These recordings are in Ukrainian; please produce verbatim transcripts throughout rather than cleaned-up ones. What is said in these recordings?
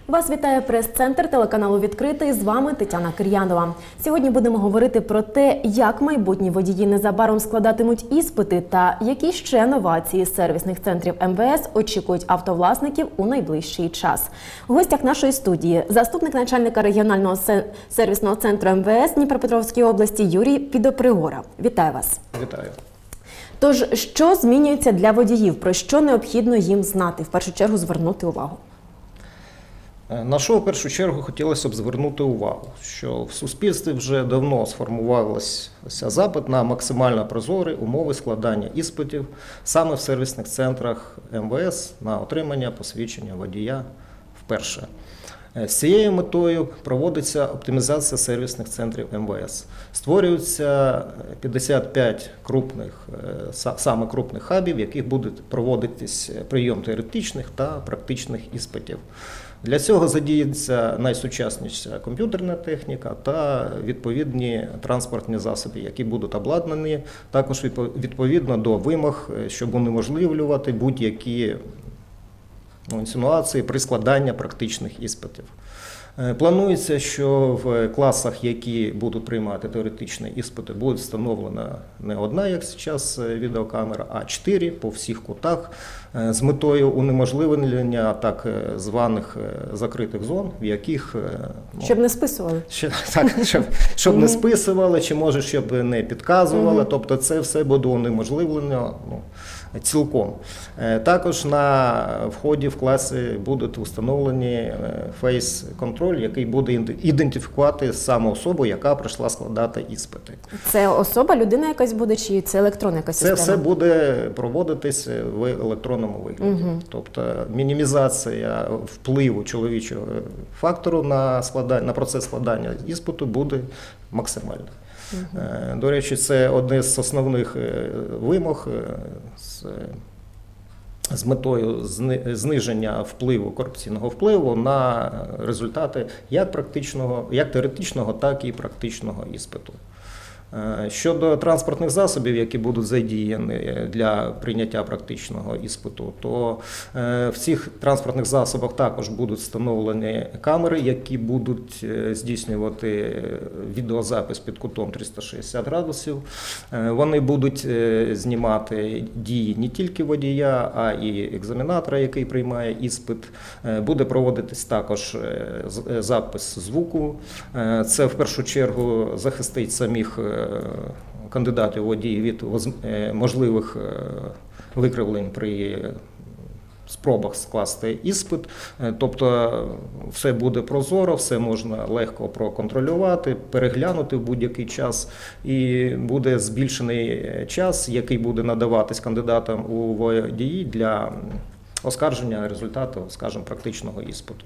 Вас вітає прес-центр телеканалу «Відкритий». З вами Тетяна Кир'янова. Сьогодні будемо говорити про те, як майбутні водії незабаром складатимуть іспити та які ще новації сервісних центрів ем ве ес очікують автовласників у найближчий час. В гостях нашої студії заступник начальника регіонального сервісного центру ем ве ес Дніпропетровської області Юрій Підопригора. Вітаю вас. Вітаю. Тож, що змінюється для водіїв? Про що необхідно їм знати? В першу чергу звернути увагу. На що в першу чергу хотілося б звернути увагу, що в суспільстві вже давно сформувався запит на максимально прозорі умови складання іспитів саме в сервісних центрах ем ве ес на отримання посвідчення водія вперше. З цією метою проводиться оптимізація сервісних центрів ем ве ес. Створюються п'ятдесят п'ять крупних, саме крупних хабів, в яких буде проводитись прийом теоретичних та практичних іспитів. Для цього задіється найсучасніша комп'ютерна техніка та відповідні транспортні засоби, які будуть обладнані також відповідно до вимог, щоб унеможливлювати будь-які ну, інсинуації при складанні практичних іспитів. Планується, що в класах, які будуть приймати теоретичні іспити, буде встановлена не одна, як зараз, відеокамера, а чотири по всіх кутах з метою унеможливлення так званих закритих зон, в яких… Ну, щоб не списували. Щоб, так, щоб, щоб не списували, чи може, щоб не підказували, mm-hmm. тобто це все буде унеможливлено ну, цілком. Також на вході в класи будуть встановлені фейс-контроль, який буде ідентифікувати саму особу, яка прийшла складати іспити. Це особа, людина якась буде, чи це електронна якась система? Це все буде проводитись в електронному вигляді. Угу. Тобто мінімізація впливу чоловічого фактору на, складання, на процес складання іспиту буде максимальна. Угу. До речі, це одне з основних вимог з, з метою зниження впливу, корупційного впливу на результати як практичного, як теоретичного, так і практичного іспиту. Щодо транспортних засобів, які будуть задіяні для прийняття практичного іспиту, то в цих транспортних засобах також будуть встановлені камери, які будуть здійснювати відеозапис під кутом триста шістдесят градусів. Вони будуть знімати дії не тільки водія, а і екзаменатора, який приймає іспит. Буде проводитись також запис звуку. Це в першу чергу захистить самих кандидатів водіїв від можливих викривлень при спробах скласти іспит. Тобто все буде прозоро, все можна легко проконтролювати, переглянути в будь-який час, і буде збільшений час, який буде надаватись кандидатам у водії для оскарження результату, скажімо, практичного іспиту.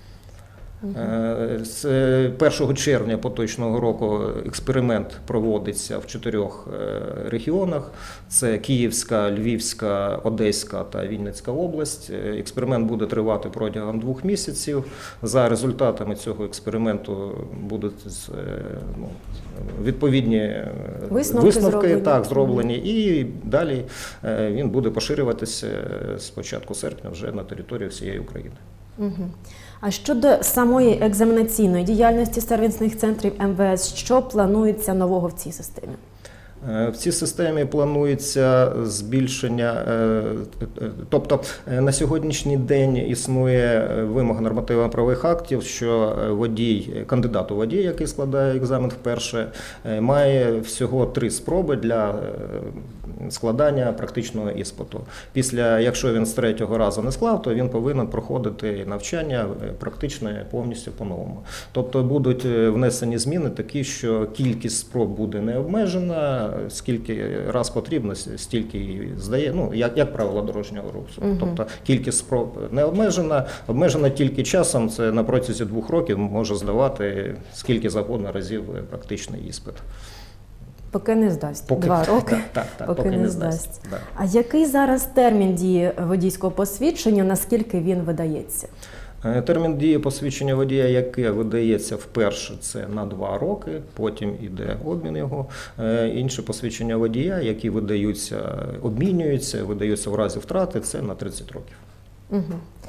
З першого червня поточного року експеримент проводиться в чотирьох регіонах. Це Київська, Львівська, Одеська та Вінницька область. Експеримент буде тривати протягом двох місяців. За результатами цього експерименту будуть ну, відповідні висновки, висновки зроблені. Так, зроблені. І далі він буде поширюватися з початку серпня вже на території всієї України. Угу. А щодо самої екзаменаційної діяльності сервісних центрів ем ве ес, що планується нового в цій системі? В цій системі планується збільшення, тобто на сьогоднішній день існує вимога нормативно-правових актів, що водій, кандидат у водій, який складає екзамен вперше, має всього три спроби для складання практичного іспиту. Після, якщо він з третього разу не склав, то він повинен проходити навчання практичне повністю по-новому. Тобто будуть внесені зміни такі, що кількість спроб буде не обмежена, скільки раз потрібно, стільки і здає, ну, як, як правило дорожнього руху. Угу. Тобто кількість спроб не обмежена, обмежена тільки часом, це на протязі двох років може здавати скільки завгодно разів практичний іспит. Поки не здасть. Поки, Два роки, так, так, так, поки, поки не, не здасть. здасть. Да. А який зараз термін дії водійського посвідчення, наскільки він видається? Термін дії посвідчення водія, яке видається вперше, це на два роки, потім йде обмін його. Інші посвідчення водія, які видаються, обмінюються, видаються в разі втрати, це на тридцять років. Угу.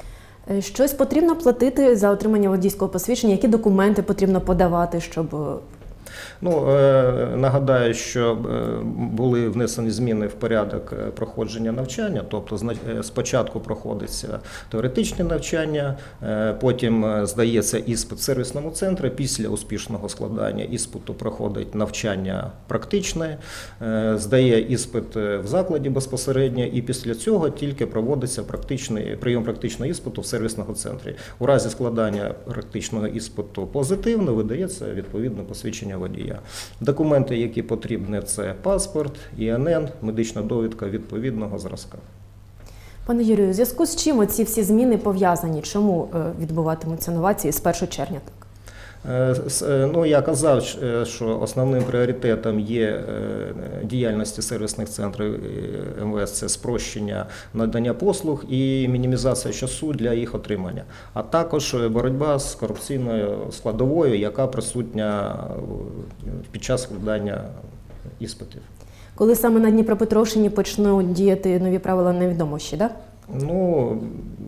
Е, Щось потрібно платити за отримання водійського посвідчення? Які документи потрібно подавати, щоб… е, Ну, е, нагадаю, що е, були внесені зміни в порядок е, проходження навчання, тобто зна- е, спочатку проходиться теоретичне навчання, е, потім е, здається іспит в сервісному центрі, після успішного складання іспиту проходить навчання практичне, е, здає іспит е, в закладі безпосередньо, і після цього тільки проводиться практичний, прийом практичного іспиту в сервісному центрі. У разі складання практичного іспиту позитивно видається відповідне посвідчення водія. Документи, які потрібні, це паспорт, І Н Н, медична довідка відповідного зразка. Пане Юрію, у зв'язку з чим оці всі зміни пов'язані? Чому е, відбуватимуться новації з першого червня? Так? Е, с- е, Ну, я казав, щ- е, що основним пріоритетом є е, діяльності сервісних центрів е, М В С – це спрощення надання послуг і мінімізація часу для їх отримання, а також е, боротьба з корупційною складовою, яка присутня е, під час складання іспитів. Коли саме на Дніпропетровщині почнуть діяти нові правила, невідомо ще, так? Ну,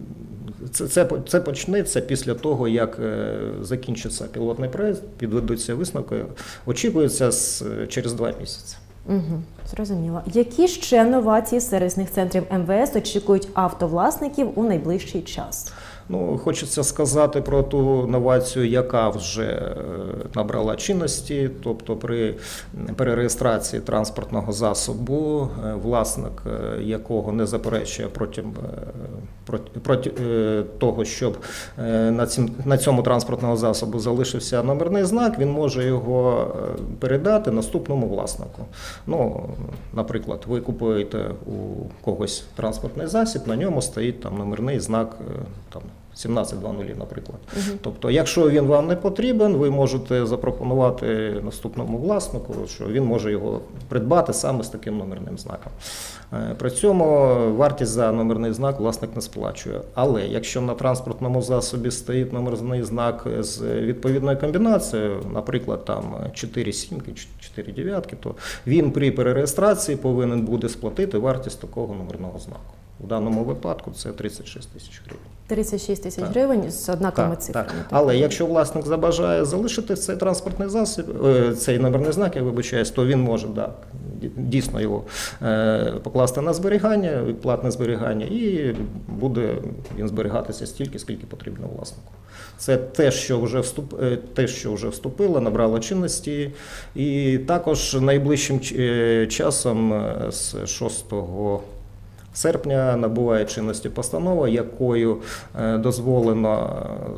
це, це, це почнеться після того, як е, закінчиться пілотний проєкт, підведуться висновки, очікується з, через два місяці. Угу, зрозуміло. Які ще новації сервісних центрів М В С очікують автовласників у найближчий час? Ну, хочеться сказати про ту новацію, яка вже е, набрала чинності, тобто при перереєстрації транспортного засобу, е, власник е, якого не заперечує проти, е, проти, проти е, того, щоб е, на, цім, на цьому транспортному засобу залишився номерний знак, він може його е, передати наступному власнику. Ну, наприклад, ви купуєте у когось транспортний засіб, на ньому стоїть там номерний знак е, там, сімнадцять двадцять, наприклад. Угу. Тобто, якщо він вам не потрібен, ви можете запропонувати наступному власнику, що він може його придбати саме з таким номерним знаком. Е, При цьому вартість за номерний знак власник не сплачує. Але якщо на транспортному засобі стоїть номерний знак з відповідною комбінацією, наприклад, там чотири сімки, чотири дев'ятки, то він при перереєстрації повинен буде сплатити вартість такого номерного знаку. У даному випадку це тридцять шість тисяч гривень. тридцять шість тисяч Так. гривень з однаковими Так, цифрами. так. так? Але якщо власник забажає залишити цей транспортний засіб, е, цей номерний знак, я вибачаюсь, то він може да, дійсно його е, покласти на зберігання, платне зберігання, і буде він зберігатися стільки, скільки потрібно власнику. Це те, що вже вступ, е, те, що вже вступило, набрало чинності, і також найближчим ч- е, часом е, з шостого серпня набуває чинності постанова, якою е, дозволено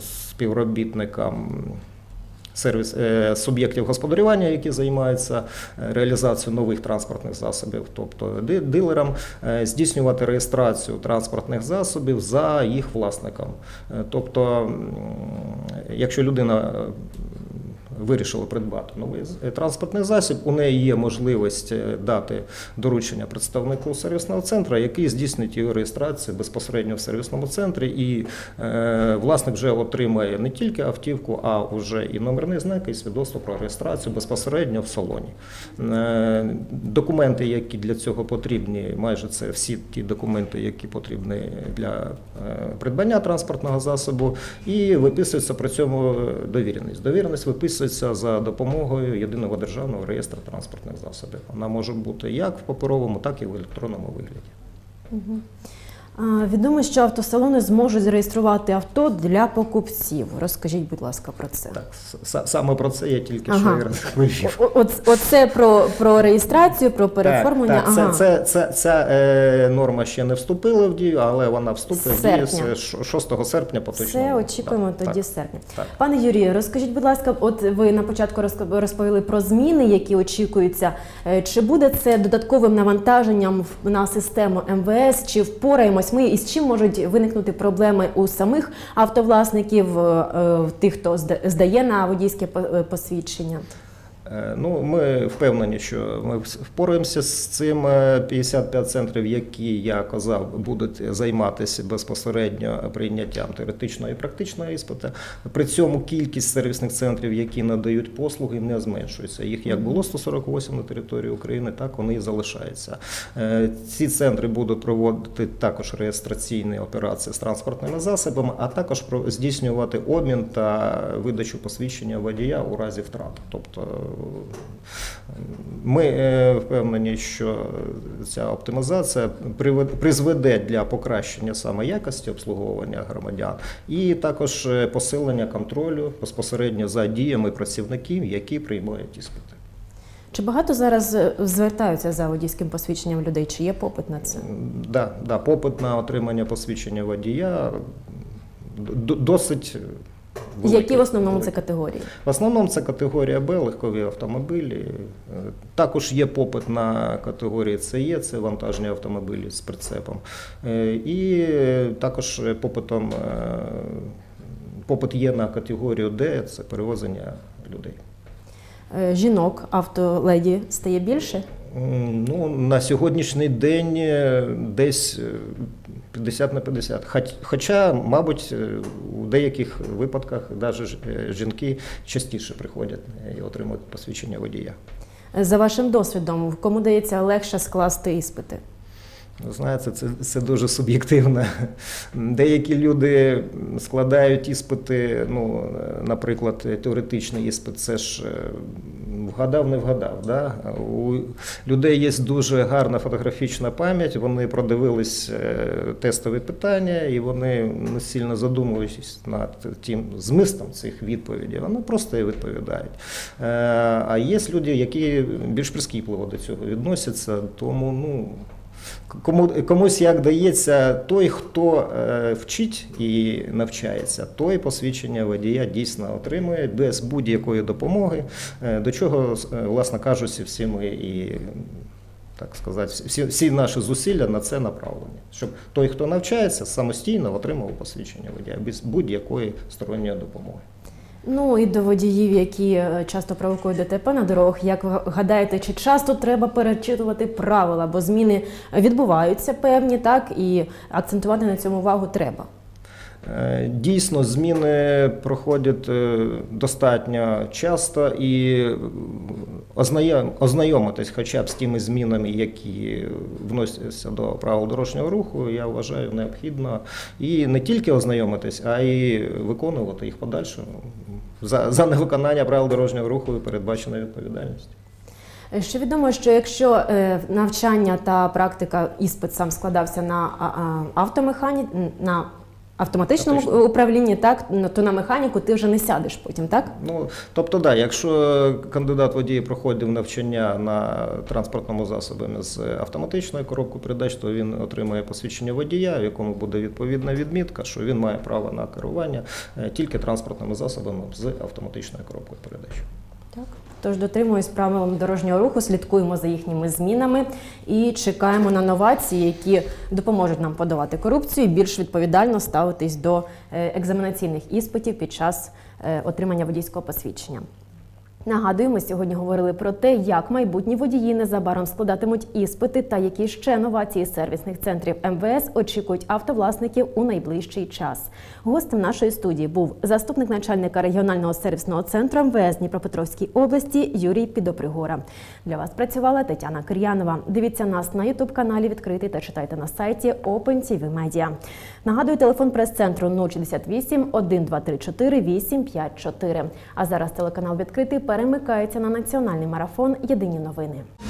співробітникам сервіс, е, суб'єктів господарювання, які займаються е, реалізацією нових транспортних засобів, тобто ди- дилерам, е, здійснювати реєстрацію транспортних засобів за їх власником. Е, Тобто, м, якщо людина е, вирішили придбати новий з- транспортний засіб, у неї є можливість е, дати доручення представнику сервісного центру, який здійснить його реєстрацію безпосередньо в сервісному центрі, і е, власник вже отримає не тільки автівку, а вже і номерний знак, і свідоцтво про реєстрацію безпосередньо в салоні. Е, документи, які для цього потрібні, майже це всі ті документи, які потрібні для е, придбання транспортного засобу, і виписується при цьому довіреність. Довіреність виписується за допомогою єдиного державного реєстру транспортних засобів. Вона може бути як в паперовому, так і в електронному вигляді. Угу. А, відомо, що автосалони зможуть зареєструвати авто для покупців. Розкажіть, будь ласка, про це. Так, с- саме про це я тільки Ага. що і розповів. О- Оце, оце про, про реєстрацію, про переформлення. Так, так, Ага. це, це, це, ця е, норма ще не вступила в дію, але вона вступить в дію Серпня. з ш- шостого серпня поточного Все року. очікуємо Так, тоді так, серпня. так. Пане Юрію, розкажіть, будь ласка, от ви на початку розк- розповіли про зміни, які очікуються. Е, Чи буде це додатковим навантаженням в- на систему М В С? Чи впораємось ми? І з чим можуть виникнути проблеми у самих автовласників, е, е, тих, хто зда- здає на водійське по- е, посвідчення? Ну, ми впевнені, що ми впораємося з цим. п'ятдесят п'ять центрів, які, я казав, будуть займатися безпосередньо прийняттям теоретичного і практичного іспиту. При цьому кількість сервісних центрів, які надають послуги, не зменшується. Їх як було сто сорок вісім на території України, так вони і залишаються. Ці центри будуть проводити також реєстраційні операції з транспортними засобами, а також здійснювати обмін та видачу посвідчення водія у разі втрати. Тобто ми впевнені, що ця оптимізація призведе для покращення саме якості обслуговування громадян і також посилення контролю безпосередньо за діями працівників, які приймають іспити. Чи багато зараз звертаються за водійським посвідченням людей? Чи є попит на це? Да, да, попит на отримання посвідчення водія досить великий. Які в основному це категорії? В основному це категорія Б, легкові автомобілі. Також є попит на категорії С Е, це вантажні автомобілі з прицепом. І також попитом, попит є на категорію Д, це перевозення людей. Жінок, автоледі стає більше? Ну, на сьогоднішній день десь п'ятдесят на п'ятдесят. Хоча, мабуть, у деяких випадках навіть жінки частіше приходять і отримують посвідчення водія. За вашим досвідом, кому дається легше скласти іспити? Знаєте, це, це дуже суб'єктивно. Деякі люди складають іспити, ну, наприклад, теоретичний іспит, це ж вгадав, не вгадав. Да? У людей є дуже гарна фотографічна пам'ять, вони продивились тестові питання і вони не сильно задумуючись над тим змістом цих відповідей, вони просто і відповідають. А є люди, які більш прискіпливо до цього відносяться, тому, ну, Кому, комусь як дається, той, хто е, вчить і навчається, той посвідчення водія дійсно отримує без будь-якої допомоги, е, до чого, е, власне кажучи, всі ми і, так сказати, всі, всі наші зусилля на це направлені. Щоб той, хто навчається, самостійно отримав посвідчення водія без будь-якої сторонньої допомоги. Ну і до водіїв, які часто провокують Д Т П на дорогах, як ви гадаєте, чи часто треба перечитувати правила, бо зміни відбуваються певні, так, і акцентувати на цьому увагу треба? Дійсно, зміни проходять достатньо часто і ознайомитись хоча б з тими змінами, які вносяться до правил дорожнього руху, я вважаю необхідно. І не тільки ознайомитись, а й виконувати їх подальше. За, за невиконання правил дорожнього руху передбачена відповідальність. Ще відомо, що якщо е, навчання та практика, іспит сам складався на автомехані, на автоматичному Автоматично. управлінні, так, то на механіку ти вже не сядеш потім, так? Ну, тобто, да, якщо кандидат водій проходив навчання на транспортному засобі з автоматичною коробкою передач, то він отримає посвідчення водія, в якому буде відповідна відмітка, що він має право на керування тільки транспортними засобами з автоматичною коробкою передач. Так. Тож дотримуємось правил дорожнього руху, слідкуємо за їхніми змінами і чекаємо на новації, які допоможуть нам подолати корупцію і більш відповідально ставитись до екзаменаційних іспитів під час отримання водійського посвідчення. Нагадую, ми сьогодні говорили про те, як майбутні водії незабаром складатимуть іспити та які ще новації сервісних центрів М В С очікують автовласників у найближчий час. Гостем нашої студії був заступник начальника регіонального сервісного центру М В С Дніпропетровській області Юрій Підопригора. Для вас працювала Тетяна Кир'янова. Дивіться нас на ютуб-каналі «Відкритий» та читайте на сайті Open Ті Ви Media. Нагадую, телефон прес-центру нуль шістдесят вісім, один два три чотири, вісім п'ять чотири. А зараз телеканал «Відкритий» перемикається на національний марафон «Єдині новини».